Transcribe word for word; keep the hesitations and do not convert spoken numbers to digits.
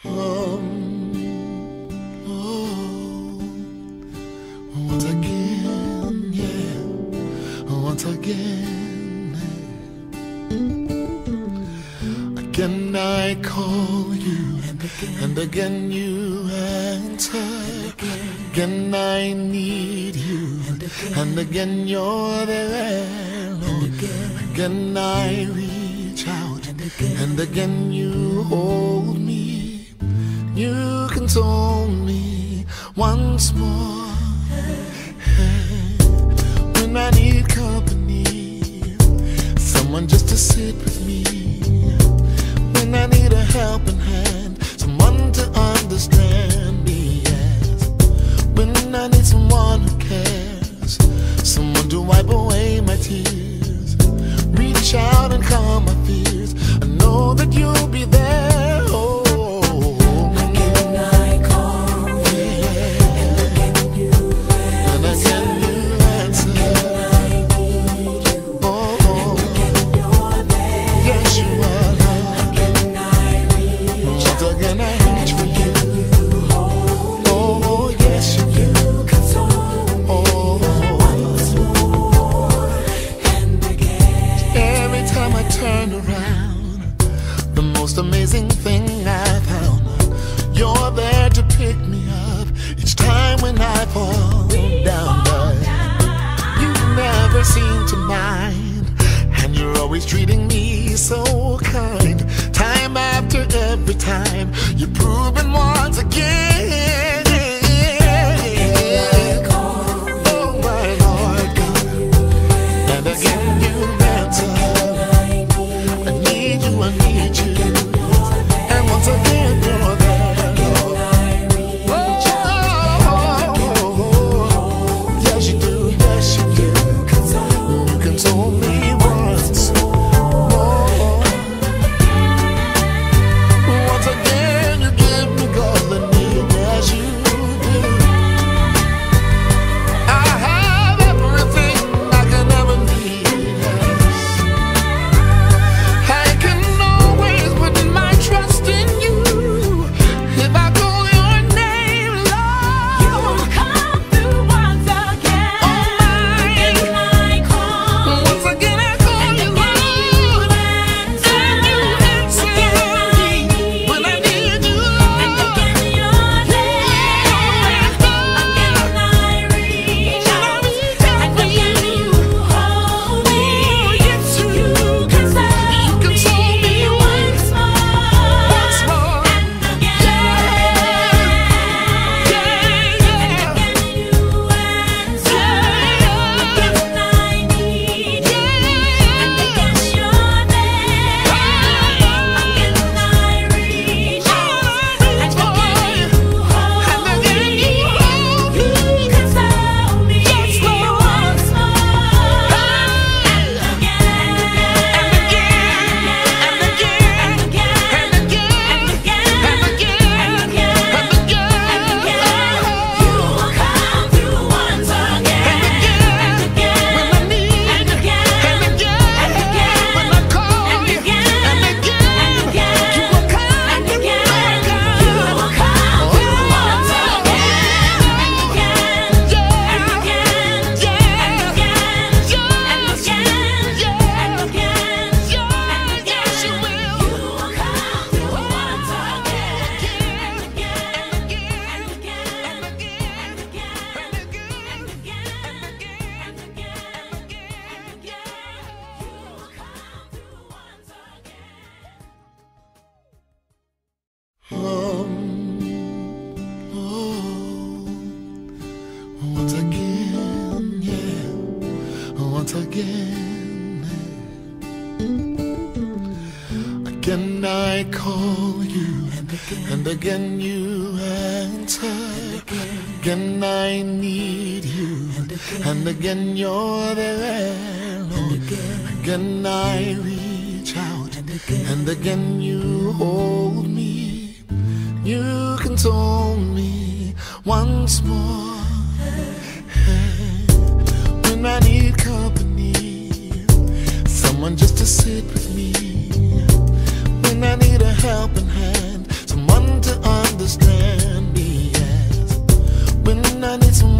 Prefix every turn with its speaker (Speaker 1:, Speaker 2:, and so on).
Speaker 1: Um, oh, once again, yeah, once again, again I call you, and again, and again you answer. Again I need you, and again, and again you're there. Lord. Again, again I reach out, and again, and again you hold me. You console me once more. Hey, when I need company, someone just to sit with me. When I need a helping hand, someone to understand me. Yes. When I need someone who cares, someone to wipe away my tears. Reach out and calm my fears. I know that you'll be there. Oh. Most amazing thing I found, you're there to pick me up each time when I fall down. But you never seem to mind, and you're always treating me so kind. Time after every time, you're proving once again. Oh my Lord God, and again you answer. I need you, I need you. Once again, you're there, Lord. Oh, yes you do, yes you do. You console me once more. Once again, you give me all I need, yes you do. I have everything I can ever need. I can always put my trust in. Once again, yeah, once again, again I call you, and again, and again you answer. Again I need you, and again, and again you're there, Lord. Again I reach out, and again, and again you hold me. You console me once more. When I need company, someone just to sit with me. When I need a helping hand, someone to I need some